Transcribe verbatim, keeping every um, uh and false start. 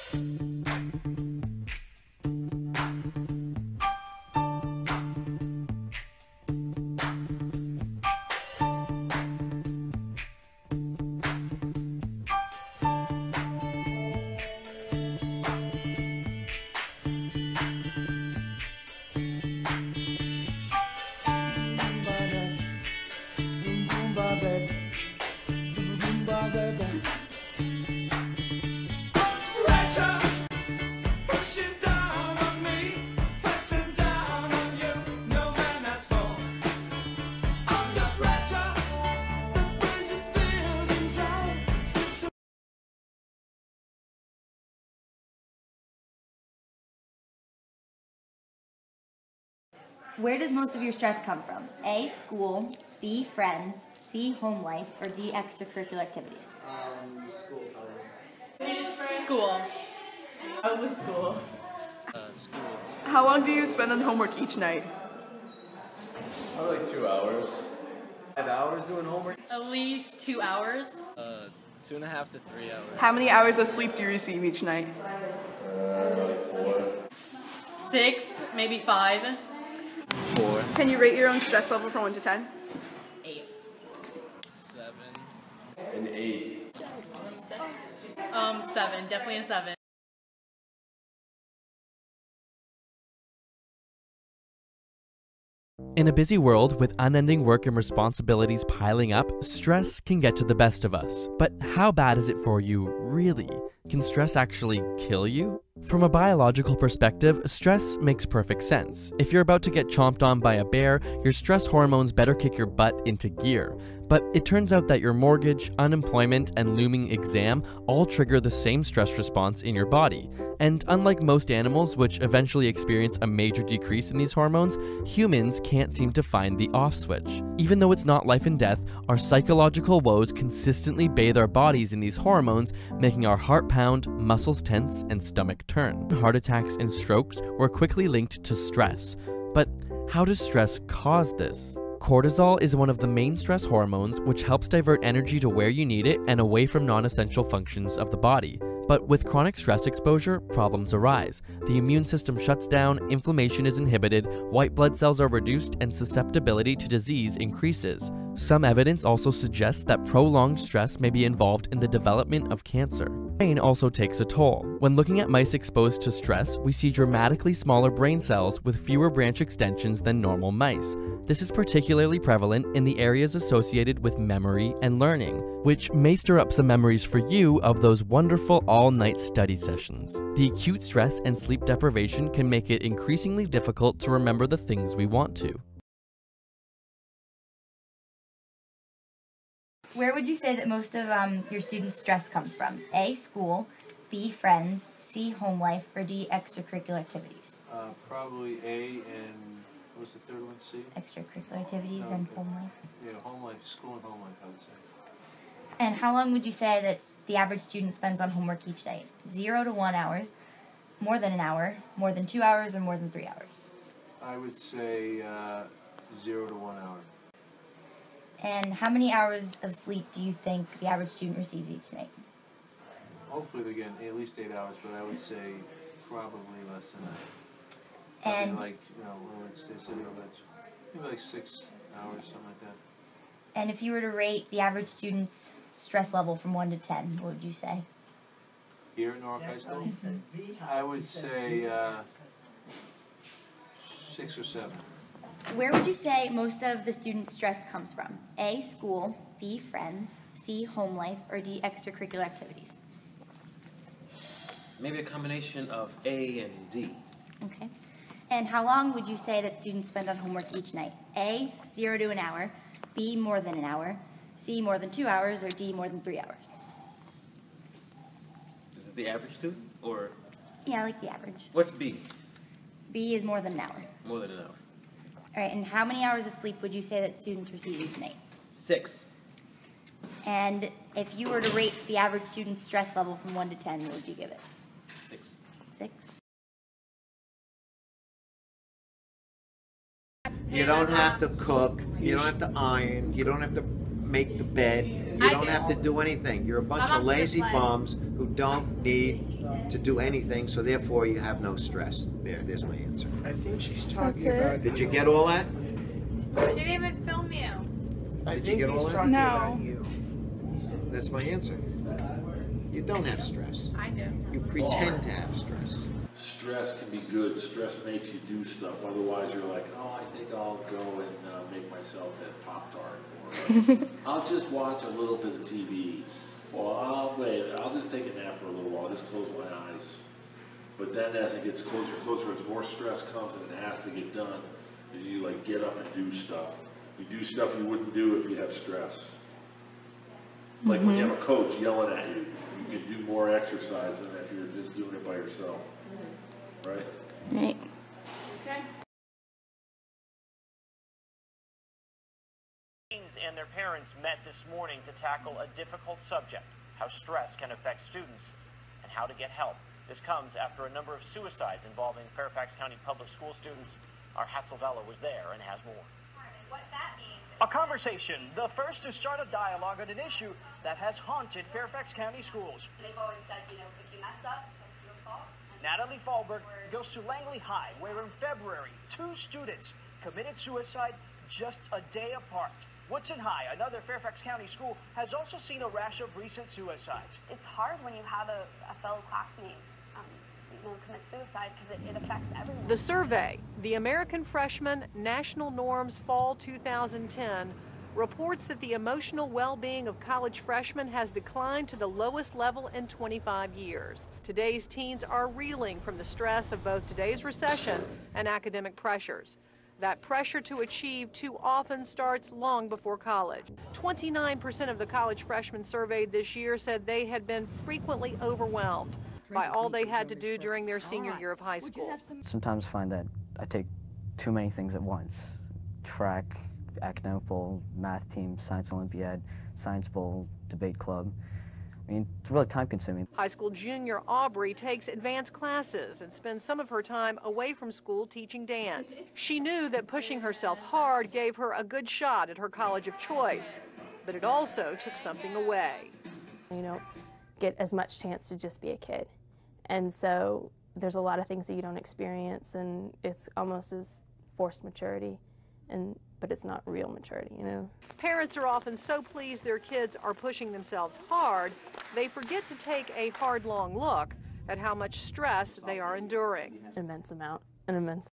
Where does most of your stress come from? A, school, B, friends, C, home life, or D, extracurricular activities? Um, school probably. School. Probably school. Uh, school. How long do you spend on homework each night? Probably like two hours. Five hours doing homework? At least two hours. Uh, two and a half to three hours. How many hours of sleep do you receive each night? Uh, like four. Six, maybe five. Four. Can you rate your own stress level from one to ten? Eight. Seven. An eight. Um, seven. Definitely a seven. In a busy world with unending work and responsibilities piling up, stress can get to the best of us. But how bad is it for you, really? Can stress actually kill you? From a biological perspective, stress makes perfect sense. If you're about to get chomped on by a bear, your stress hormones better kick your butt into gear. But it turns out that your mortgage, unemployment, and looming exam all trigger the same stress response in your body. And unlike most animals, which eventually experience a major decrease in these hormones, humans can't seem to find the off switch. Even though it's not life and death, our psychological woes consistently bathe our bodies in these hormones, making our heart pound, muscles tense, and stomach turn. Heart attacks and strokes were quickly linked to stress. But how does stress cause this? Cortisol is one of the main stress hormones, which helps divert energy to where you need it and away from non-essential functions of the body. But with chronic stress exposure, problems arise. The immune system shuts down, inflammation is inhibited, white blood cells are reduced, and susceptibility to disease increases. Some evidence also suggests that prolonged stress may be involved in the development of cancer. Brain also takes a toll. When looking at mice exposed to stress, we see dramatically smaller brain cells with fewer branch extensions than normal mice. This is particularly prevalent in the areas associated with memory and learning, which may stir up some memories for you of those wonderful all-night study sessions. The acute stress and sleep deprivation can make it increasingly difficult to remember the things we want to. Where would you say that most of um, your students' stress comes from? A, school, B, friends, C, home life, or D, extracurricular activities? Uh, probably A and, what was the third one, C? Extracurricular activities Oh, and okay. home life. Yeah, home life, school and home life, I would say. And how long would you say that the average student spends on homework each night? Zero to one hours, more than an hour, more than two hours, or more than three hours? I would say uh, zero to one hour. And how many hours of sleep do you think the average student receives each night? Hopefully they're getting at least eight hours, but I would say probably less than that. Probably And like, you know, when it's, they said, you know, that's maybe like six hours, something like that. and if you were to rate the average student's stress level from one to ten, what would you say? Here at Norwalk High School, I would say uh, six or seven. Where would you say most of the students' stress comes from? A, school, B, friends, C, home life, or D, extracurricular activities? Maybe a combination of A and D. Okay. And how long would you say that students spend on homework each night? A, zero to an hour, B, more than an hour, C, more than two hours, or D, more than three hours? Is this the average student, or Yeah, I like the average. what's B? B is more than an hour. More than an hour. All right, and how many hours of sleep would you say that students receive each night? Six. And if you were to rate the average student's stress level from one to ten, what would you give it? Six. Six? You don't have to cook, you don't have to iron, you don't have to make the bed. You I don't do. have to do anything. You're a bunch I'm of up to lazy play. bums who don't need to do anything, so therefore you have no stress. There, there's my answer. I think she's talking That's it. about. Did you get all that? She didn't even film you. I Did you think get he's all that? talking No. about you. That's my answer. You don't have stress. I do. You pretend to have stress. Stress can be good. Stress makes you do stuff. Otherwise, you're like, oh, I think I'll go and uh, make myself that Pop-Tart. Or I'll just watch a little bit of T V. Or I'll wait, I'll just take a nap for a little while. I'll just close my eyes. But then as it gets closer and closer, as more stress comes and it has to get done, then you like get up and do stuff. You do stuff you wouldn't do if you have stress. Like when you have a coach yelling at you, you can do more exercise than if you're just doing it by yourself. Right? Right. Okay. And their parents met this morning to tackle a difficult subject, how stress can affect students and how to get help. This comes after a number of suicides involving Fairfax County Public School students. Our Hatzel Vella was there and has more. What that means. A conversation, the first to start a dialogue on an issue that has haunted Fairfax County schools. They've always said, you know, if you mess up, it's your fault. Natalie Fallberg goes to Langley High, where in February, two students committed suicide just a day apart. Woodson High, another Fairfax County school, has also seen a rash of recent suicides. It's hard when you have a, a fellow classmate, um, you know, commit suicide because it, it affects everyone. The survey, the American Freshman National Norms Fall two thousand ten, reports that the emotional well-being of college freshmen has declined to the lowest level in twenty-five years. Today's teens are reeling from the stress of both today's recession and academic pressures. That pressure to achieve too often starts long before college. twenty-nine percent of the college freshmen surveyed this year said they had been frequently overwhelmed by all they had to do during their senior year of high school. Sometimes I find that I take too many things at once. Track, academic bowl, math team, science olympiad, science bowl, debate club. I mean, it's really time consuming. High school junior Aubrey takes advanced classes and spends some of her time away from school teaching dance. She knew that pushing herself hard gave her a good shot at her college of choice, but it also took something away. You don't get as much chance to just be a kid. And so there's a lot of things that you don't experience, and it's almost as forced maturity, and but it's not real maturity, you know? Parents are often so pleased their kids are pushing themselves hard, they forget to take a hard, long look at how much stress they are enduring. An immense amount, an immense